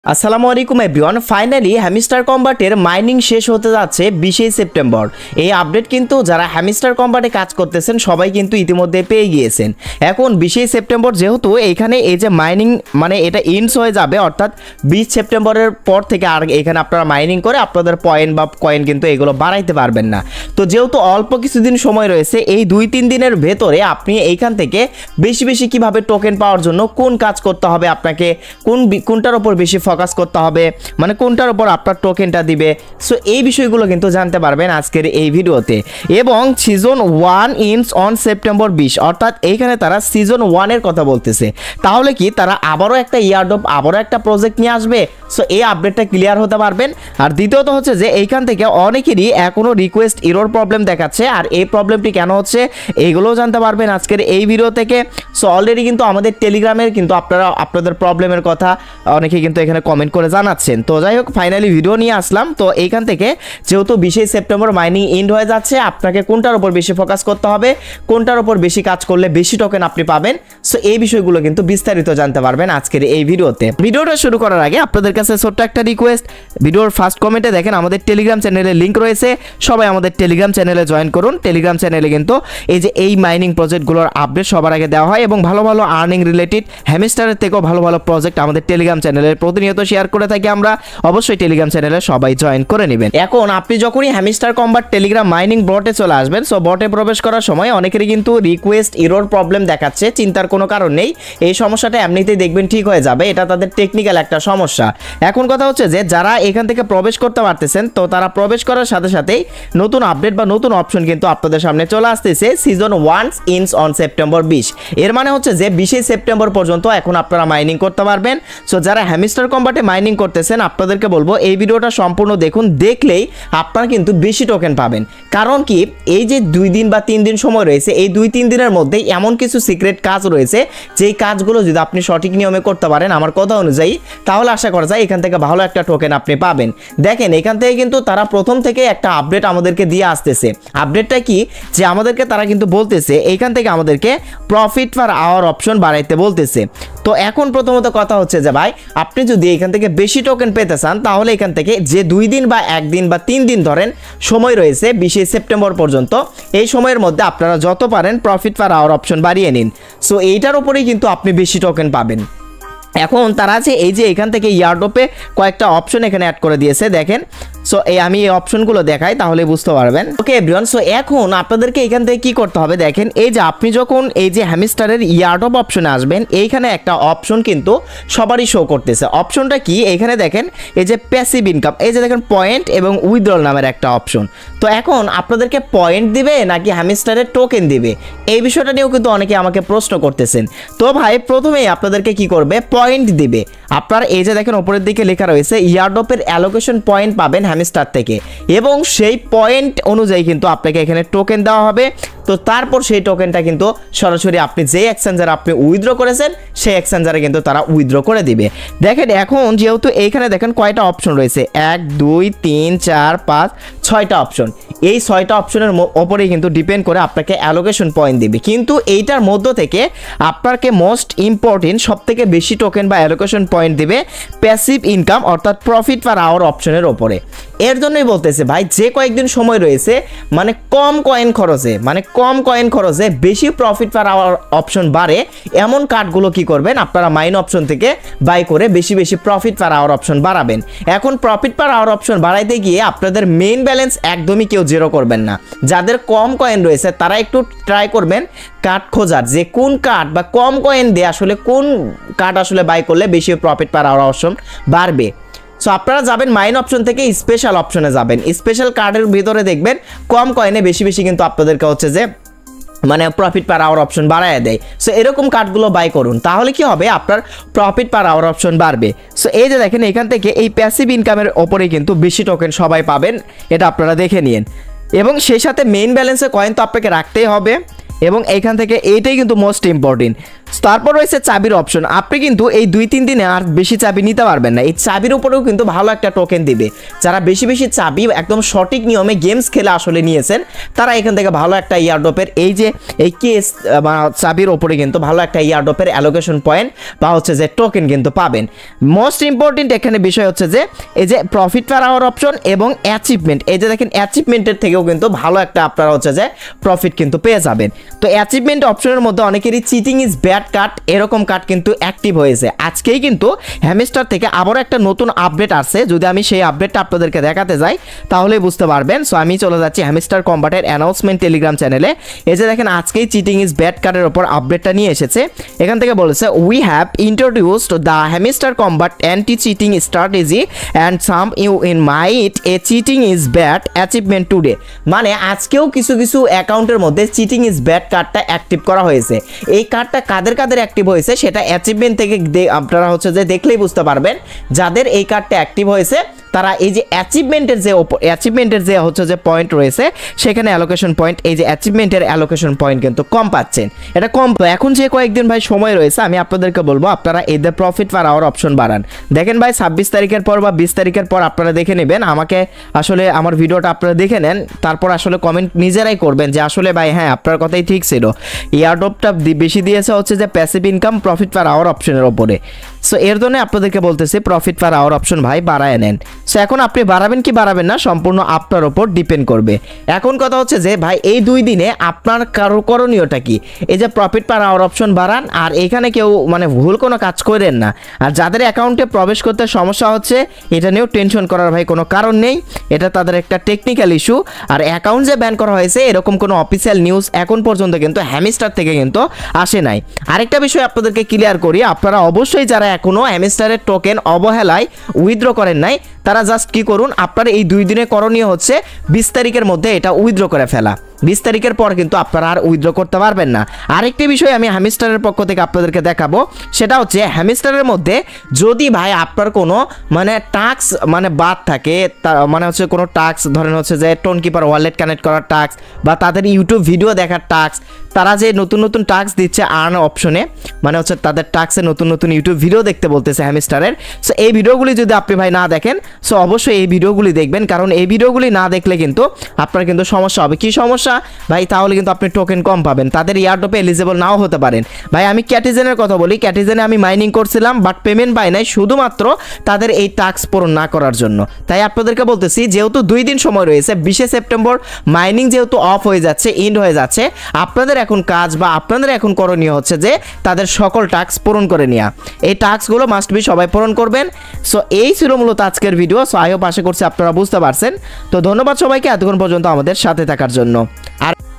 আসসালামু আলাইকুম everyone. Finally hamster কম্বাটের মাইনিং শেষ হতে যাচ্ছে 20 সেপ্টেম্বর। এই আপডেট কিন্তু যারা হ্যামস্টার কম্বাটে কাজ করতেছেন সবাই কিন্তু ইতিমধ্যে পেয়ে গিয়েছেন। এখন 20 সেপ্টেম্বর যেহেতু এইখানে এই যে মাইনিং মানে এটা ইন্ডস হয়ে যাবে, অর্থাৎ 20 সেপ্টেম্বরের পর থেকে আর এখানে আপনারা মাইনিং করে আপনাদের পয়েন্ট বা কয়েন কিন্তু এগুলো বাড়াইতে পারবেন না। তো যেহেতু অল্প কিছুদিন সময় রয়েছে, এই 2-3 দিনের ভেতরে আপনি এইখান থেকে বেশি বেশি কিভাবে টোকেন পাওয়ার জন্য কোন কাজ করতে হবে, আপনাকে কোনটার উপর বেশি ফোকাস করতে হবে, মানে কোনটার উপর আপনার টোকেনটা দিবে, সো এই বিষয়গুলো কিন্তু জানতে পারবেন আজকের এই ভিডিওতে। এবং সিজন 1 ইন্স অন সেপ্টেম্বর 20, অর্থাৎ এইখানে তারা সিজন 1 এর কথা বলতেছে। তাহলে কি তারা আবারও একটা ইয়ারড্রপ আবারও একটা প্রজেক্ট নিয়ে আসবে? সো এই আপডেটটা ক্লিয়ার হতে পারবেন। আর দ্বিতীয়ত হচ্ছে যে এইখান থেকে অনেকেরই এখনও রিকোয়েস্ট এরর প্রবলেম দেখাচ্ছে, আর এই প্রবলেমটি কেন হচ্ছে এইগুলোও জানতে পারবেন আজকের এই ভিডিও থেকে। সো অলরেডি কিন্তু আমাদের টেলিগ্রামের কিন্তু আপনারা আপনাদের প্রবলেমের কথা অনেকে কিন্তু এখানে কমেন্ট করে জানাচ্ছেন। তো যাই হোক, ফাইনালি ভিডিও নিয়ে আসলাম। তো এইখান থেকে যেহেতু 20 সেপ্টেম্বর মাইনিং এন্ড হয়ে যাচ্ছে, আপনাকে কোনটার উপর বেশি ফোকাস করতে হবে, কোনটার উপর বেশি কাজ করলে বেশি টোকেন আপনি পাবেন, সো এই বিষয়গুলো কিন্তু বিস্তারিত জানতে পারবেন আজকের এই ভিডিওতে। ভিডিওটা শুরু করার আগে আপনাদের কাছে ছোট্ট একটা রিকোয়েস্ট, ভিডিওর ফার্স্ট কমেন্টে দেখেন আমাদের টেলিগ্রাম চ্যানেলের লিঙ্ক রয়েছে, সবাই আমাদের টেলিগ্রাম চ্যানেলে জয়েন করুন। টেলিগ্রাম চ্যানেলে কিন্তু এই যে এই মাইনিং প্রজেক্টগুলোর আপডেট সবার আগে দেওয়া হয় এবং ভালো ভালো আর্নিং রিলেটেড হ্যামস্টারের থেকেও ভালো ভালো প্রজেক্ট আমাদের টেলিগ্রাম চ্যানেলে প্রতিনিয়ত শেয়ার করে থাকি আমরা। অবশ্যই টেলিগ্রাম চ্যানেলে সবাই জয়েন করে নেবেন। এখন আপনি যখনই হ্যামস্টার কম্বাট টেলিগ্রাম মাইনিং বটে চলে আসবেন, সো বটে প্রবেশ করার সময় অনেকেরই কিন্তু রিকোয়েস্ট এরর প্রবলেম দেখাচ্ছে। চিন্তার কোনো কারণ নেই, এই সমস্যাটা এমনিতেই দেখবেন ঠিক হয়ে যাবে, এটা তাদের টেকনিক্যাল একটা সমস্যা। এখন কথা হচ্ছে যে যারা এখান থেকে প্রবেশ করতে পারতেছেন, তো তারা প্রবেশ করার সাথে সাথেই নতুন আপডেট বা নতুন অপশন কিন্তু আপনাদের সামনে চলে আসতেছে। সিজন 1 ইন্স অন সেপ্টেম্বর 20, এর মানে হচ্ছে যে 20 সেপ্টেম্বর পর্যন্ত এখন আপনারা মাইনিং করতে পারবেন। সো যারা হ্যামস্টার কম্বাটে মাইনিং করতেছেন আপনাদেরকে বলবো এই ভিডিওটা সম্পূর্ণ দেখুন, দেখলেই আপনারা কিন্তু বেশি টোকেন পাবেন। কারণ কি এই যে 2 দিন বা 3 দিন সময় রয়েছে, এই 2-3 দিনের মধ্যে এমন কিছু সিক্রেট কাজ রয়েছে যেই কাজগুলো যদি আপনি সঠিক নিয়মে করতে পারেন আমার কথা অনুযায়ী, তাহলে আশা করা যায় এখান থেকে ভালো একটা টোকেন আপনি পাবেন। দেখেন এখান থেকে কিন্তু তারা প্রথম থেকে একটা আপডেট আমাদেরকে দিয়ে আসতেছে। আপডেটটা কি যে আমাদেরকে তারা কিন্তু বলতেছে এইখান থেকে আমাদেরকে প্রফিট পার আওয়ার অপশন বাড়াইতে বলতেছে। তো এখন প্রথমত কথা হচ্ছে যে ভাই আপনি যদি এখান থেকে বেশি টোকেন পেতে চান, তাহলে এখান থেকে যে 2 দিন বা 1 দিন বা 3 দিন ধরেন সময় রয়েছে 20 সেপ্টেম্বর পর্যন্ত, এই সময়ের মধ্যে আপনারা যত পারেন প্রফিট পার আওয়ার অপশন বাড়িয়ে নিন। সো এইটার উপরেই কিন্তু আপনি বেশি টোকেন পাবেন। এখন তারা আছে এই যে এখান থেকে ইয়ারড্রপে কয়েকটা অপশন এখানে অ্যাড করে দিয়েছে, দেখেন। সো আমি এই অপশনগুলো দেখাই তাহলে বুঝতে পারবেন। ওকে এভরিওয়ান, সো এখন আপনাদেরকে এখান থেকে কি করতে হবে দেখেন, এই যে আপনি যখন এই যে হ্যামস্টারের ইয়ারড্রপ অপশনে আসবেন, এইখানে একটা অপশন কিন্তু সবারই শো করতেছে। অপশনটা কি এখানে দেখেন, এই যে প্যাসিভ ইনকাম, এই যে দেখেন পয়েন্ট এবং উইথড্রল নামের একটা অপশন। তো এখন আপনাদেরকে পয়েন্ট দিবে নাকি হ্যামস্টারের টোকেন দিবে, এই বিষয়টা নিয়েও কিন্তু অনেকে আমাকে প্রশ্ন করতেছেন। তো ভাই প্রথমেই আপনাদেরকে কি করবে, পয়েন্ট দিবে। আপনার এই যে দেখেন উপরের দিকে লেখা রয়েছে ইয়ারড্রপের অ্যালোকেশন পয়েন্ট পাবেন হ্যামস্টার থেকে, এবং সেই পয়েন্ট অনুযায়ী কিন্তু আপনাকে এখানে টোকেন দেওয়া হবে। তো তারপর সেই টোকেনটা কিন্তু সরাসরি আপনি যে এক্সচেঞ্জারে আপনি উইথড্র করেছেন সেই এক্সচেঞ্জারে কিন্তু তারা উইথড্র করে দিবে। দেখেন এখন যেহেতু এইখানে দেখেন কয়টা অপশন রয়েছে, 1 2 3 4 5 6টা অপশন। এই 6টা অপশনের ওপরেই কিন্তু ডিপেন্ড করে আপনাকে অ্যালোকেশন পয়েন্ট দিবে। কিন্তু এইটার মধ্য থেকে আপনাকে মোস্ট ইম্পর্টেন্ট সবথেকে বেশি টোকেন বা অ্যালোকেশন পয়েন্ট দিবে প্যাসিভ ইনকাম অর্থাৎ প্রফিট পার আওয়ার অপশনের ওপরে। এর জন্যই বলতেছে ভাই যে কয়েকদিন সময় রয়েছে মানে কম কয়েন খরচে বেশি প্রফিট পার আওয়ার অপশন বাড়ে এমন কার্ডগুলো কি করবেন আপনারা মাইন অপশন থেকে বাই করে বেশি বেশি প্রফিট পার আওয়ার অপশন বাড়াবেন। এখন প্রফিট পার আওয়ার অপশন বাড়াইতে গিয়ে আপনাদের মেইন ব্যালেন্স একদমই কেউ জিরো করবেন না। যাদের কম কয়েন রয়েছে তারা একটু ট্রাই করবেন কার্ড খোঁজার, যে কোন কার্ড বা কম কয়েন দিয়ে আসলে কোন কার্ড আসলে বাই করলে বেশি প্রফিট পার আওয়ার অপশন বাড়বে। সো আপনারা যাবেন মাইন অপশন থেকে স্পেশাল অপশনে যাবেন, স্পেশাল কার্ডের ভিতরে দেখবেন কম কয়েনে বেশি বেশি কিন্তু আপনাদেরকে হচ্ছে যে মানে প্রফিট পার আওয়ার অপশন বাড়ায় দেয়। সো এরকম কার্ডগুলো বাই করুন, তাহলে কি হবে আপনার প্রফিট পার আওয়ার অপশন বাড়বে। সো এই যে দেখেন এখান থেকে এই প্যাসিভ ইনকামের ওপরে কিন্তু বেশি টোকেন সবাই পাবেন, এটা আপনারা দেখে নিন। এবং সেই সাথে মেইন ব্যালেন্সে কয়েন তো আপনাকে রাখতেই হবে, এবং এইখান থেকে এইটাই কিন্তু মোস্ট ইম্পর্টেন্ট। তারপর রয়েছে চাবির অপশন। আপনি কিন্তু এই 2-3 দিনে আর বেশি চাবি নিতে পারবেন না, এই চাবির উপরেও কিন্তু ভালো একটা টোকেন দিবে। যারা বেশি বেশি চাবি একদম সঠিক নিয়মে গেমস খেলে আসলে নিয়েছেন তারা এখান থেকে ভালো একটা ইয়ারড্রপের এই যে এই কেস বা চাবির ওপরে কিন্তু ভালো একটা ইয়ারড্রপের অ্যালোকেশন পয়েন্ট বা হচ্ছে যে টোকেন কিন্তু পাবেন। মোস্ট ইম্পর্টেন্ট এখানে বিষয় হচ্ছে যে এই যে প্রফিট পার আওয়ার অপশন এবং অ্যাচিভমেন্ট, এই যে দেখেন অ্যাচিভমেন্টের থেকেও কিন্তু ভালো একটা আপনারা হচ্ছে যে প্রফিট কিন্তু পেয়ে যাবেন। তো অ্যাচিভমেন্ট অপশনের মধ্যে অনেকেরই চিটিং ইজ ব্যাড কার্ড এরকম কার্ড কিন্তু অ্যাক্টিভ হয়েছে। আজকেই কিন্তু হ্যামস্টার থেকে আবারও একটা নতুন আপডেট আসছে, যদি আমি সেই আপডেটটা আপনাদেরকে দেখাতে যাই তাহলে বুঝতে পারবেন। সো আমি চলে যাচ্ছি হ্যামস্টার কম্বাটের অ্যানাউন্সমেন্ট টেলিগ্রাম চ্যানেলে। এই যে দেখেন আজকেই চিটিং ইজ ব্যাড কার্ডের ওপর আপডেটটা নিয়ে এসেছে। এখান থেকে বলেছে we have introduced the hamster combat anti cheating strategy and some you in might a cheating is bad achievement today. মানে আজকেও কিছু কিছু অ্যাকাউন্টের মধ্যে চিটিং ইজ ব্যাড কার্ডটা অ্যাক্টিভ করা হয়েছে। এই কার্ডটা কাদের কাদের অ্যাক্টিভ হয়েছে সেটা অ্যাচিভমেন্ট থেকে আপনারা হচ্ছে যে দেখলেই বুঝতে পারবেন। যাদের এই কার্ডটা অ্যাক্টিভ হয়েছে তারা এই যে অ্যাচিভমেন্টের যে হচ্ছে যে পয়েন্ট রয়েছে সেখানে অ্যালোকেশন পয়েন্ট, এই যে অ্যাচিভমেন্টের অ্যালোকেশন পয়েন্ট কিন্তু কম পাচ্ছেন, এটা কম। এখন যে কয়েকদিন ভাই সময় রয়েছে আমি আপনাদেরকে বলবো আপনারা এদের প্রফিট পার আওয়ার অপশন বাড়ান। দেখেন ভাই 26 তারিখের পর বা 20 তারিখের পর আপনারা দেখে নেবেন, আমাকে আসলে আমার ভিডিওটা আপনারা দেখে নেন, তারপর আসলে কমেন্ট নিজেরাই করবেন যে আসলে ভাই হ্যাঁ আপনার কথাই ঠিক ছিল, এয়ারড্রপটা বেশি দিয়েছে হচ্ছে যে passive income profit per hour অপশনের ওপরে। সো এর জন্য আপনাদেরকে বলতেছি প্রফিট পার আওয়ার অপশন ভাই বাড়ায় নেন। সো এখন আপনি বাড়াবেন কি বাড়াবেন না সম্পূর্ণ আপনার ওপর ডিপেন্ড করবে। এখন কথা হচ্ছে যে ভাই এই 2 দিনে আপনার করণীয়টা কি? এই যে প্রফিট পার আওয়ার অপশন বাড়ান, আর এখানে কেউ মানে ভুল কোনো কাজ করেন না। আর যাদের অ্যাকাউন্টে প্রবেশ করতে সমস্যা হচ্ছে এটা নিয়েও টেনশন করার ভাই কোনো কারণ নেই, এটা তাদের একটা টেকনিক্যাল ইস্যু। আর অ্যাকাউন্ট যে ব্যান করা হয়েছে এরকম কোনো অফিসিয়াল নিউজ এখন পর্যন্ত কিন্তু হ্যামস্টার থেকে কিন্তু আসে নাই। আরেকটা বিষয় আপনাদেরকে ক্লিয়ার করি, আপনারা অবশ্যই যারা এখনও হ্যামস্টারের টোকেন অবহেলায় উইথড্র করেন নাই তারা জাস্ট কি করুন, আপনার এই 2 দিনে করণীয় হচ্ছে 20 তারিখের মধ্যে এটা উইথড্র করে ফেলা। 20 তারিখের পর কিন্তু আপনারা আর উইথড্র করতে পারবেন না। আরেকটি বিষয় আমি হ্যামস্টারের পক্ষ থেকে আপনাদেরকে দেখাবো, সেটা হচ্ছে হ্যামস্টারের মধ্যে যদি ভাই আপনার কোনো মানে টাস্ক মানে বাদ থাকে, মানে হচ্ছে কোনো টাস্ক ধরেন হচ্ছে যে টোন কিপার ওয়ালেট কানেক্ট করার টাস্ক বা তাদের ইউটিউব ভিডিও দেখার টাস্ক, তারা যে নতুন নতুন টাস্ক দিচ্ছে আর্ন অপশনে, মানে হচ্ছে তাদের টাস্কে নতুন নতুন ইউটিউব ভিডিও দেখতে বলতেছে হ্যামস্টারের। সো এই ভিডিওগুলি যদি আপনি ভাই না দেখেন সো অবশ্যই এই ভিডিওগুলি দেখবেন, কারণ এই ভিডিওগুলি না দেখলে কিন্তু আপনার কিন্তু সমস্যা হবে। কি সমস্যা ভাই? তাহলে কিন্তু আপনি টোকেন কম পাবেন, তাদের এয়ারড্রপে এলিজিবল নাও হতে পারেন। ভাই আমি ক্যাটিজেনের কথা বলি, ক্যাটিজেনে আমি মাইনিং করছিলাম বাট পেমেন্ট পাই নাই শুধুমাত্র তাদের এই টাস্ক পূরণ না করার জন্য। তাই আপনাদেরকে বলতেছি যেহেতু 2 দিন সময় রয়েছে, 20 সেপ্টেম্বর মাইনিং যেহেতু অফ হয়ে যাচ্ছে, এন্ড হয়ে যাচ্ছে, আপনাদের এখন কাজ বা আপনাদের এখন করণীয় হচ্ছে যে তাদের সকল টাস্ক পূরণ করে নেওয়া। এই টাস্কগুলো মাস্ট বি সবাই পূরণ করবেন। সো এই ছিল মূলত আজকের ভিডিও। সো আই হোপ আশা করছি আপনারা বুঝতে পারছেন। তো ধন্যবাদ সবাইকে এতক্ষণ পর্যন্ত আমাদের সাথে থাকার জন্য। আর